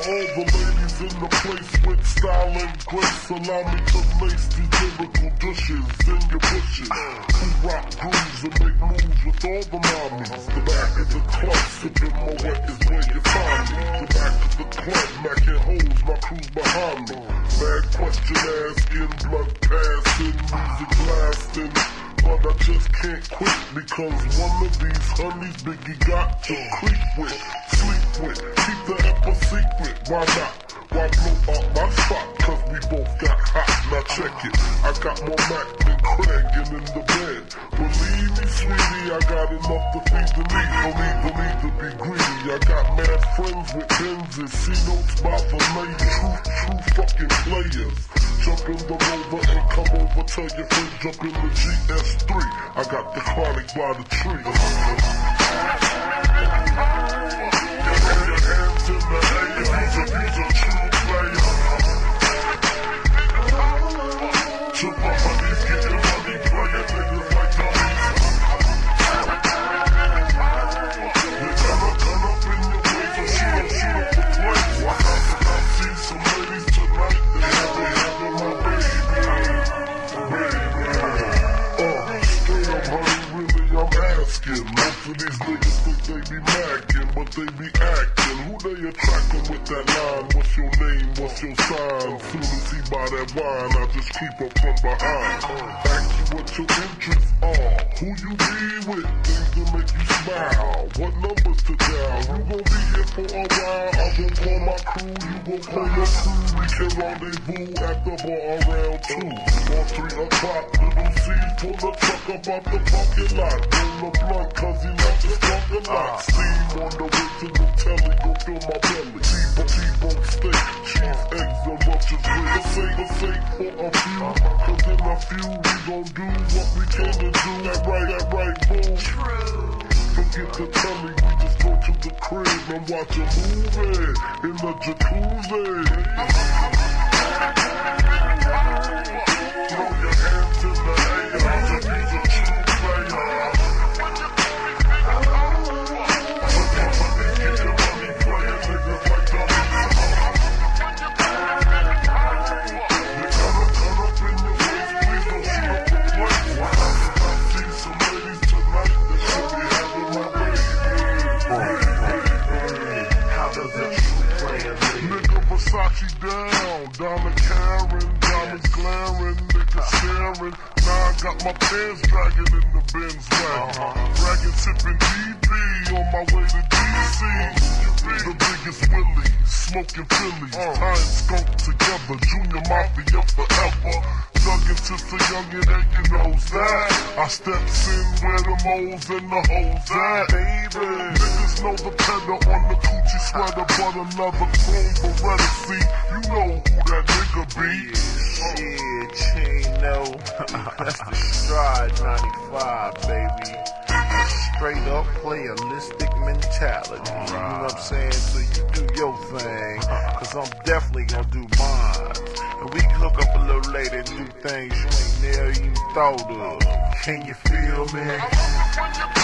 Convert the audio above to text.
all the ladies in the place with style and grace, allow me to lace these lyrical dishes in your bushes. Who rock grooves and make moves with all the mommies. The back of the club, sipping my wet is where you find me. The back of the club, macking holes, my crew's behind me. Bad question asking, blood passing, music blasting. But I just can't quit because one of these honeys Biggie got to creep with, sleep with, keep the ep a secret. Why not? Why blow up my spot? Cause we both got hot. Now check it. I got more Mac than Craig and in the bed. Believe me, sweetie, I got enough to feed the need. No need to be greedy. I got mad friends with Benzes, C-notes by the lady. True fucking players. Jump in the Rover and come over. Tell your friends jump in the GS3. I got the chronic by the tree. Your hands in the air. He's a true player. To my honeys, get your money, playing niggas like dummies. You gotta turn up in your ways or shoot up the place. I see some ladies tonight, they having my baby. Straight up, honey, really, I'm asking. Most of these niggas think they be macking, but they be acting. Who they attracting with that line? What's your name? What's your sign? Soon as he buy that wine, I just creep up from behind. Ask you what your interests are. Who you be with? Things to make you smile. What numbers to dial? You gon' be here for a while. I gon' call my crew. You gon' call your crew. We can rendezvous at the bar around 2 or 3 o'clock. Little C pull the truck up out the parking lot. Roll a blunt cause he likes to smoke a lot. Steam on the way to the telly. Go fill my belly. T-bone steak. Cheese, eggs, and roaches with a sake for a few. Cause in a few we gon' do what we came to do. That right, boo. True. Forget the telly, we just go to the crib and watch a movie in the jacuzzi. Throw your hands in the air, he's a true player. Get your money playing niggas like dummies. You gotta turn up in your waist, please don't shoot up the place. I see some ladies tonight that should be having my baby. How does a true player live? Nigga Versace down, Donna Karen, diamonds glaring, nigga staring. Now I got my pants dragging in the Benz wagon. Dragging, sipping DP on my way to DC. The biggest Willie, smoking Phillies, tying skunk together, Junior Mafia forever. Dug into the youngin' and you knows that. I steps in where the moles and the hoes at. Baby, niggas know the pedal on the coochie sweater, but another chrome Beretta. See, you know who that nigga be. Shit, chain no. That's the Stride 95, baby. Straight up playalistic mentality. You know what I'm saying? So you do your thing, cause I'm definitely gonna do mine. And we can hook up a little later and do things you ain't never even thought of. Can you feel me?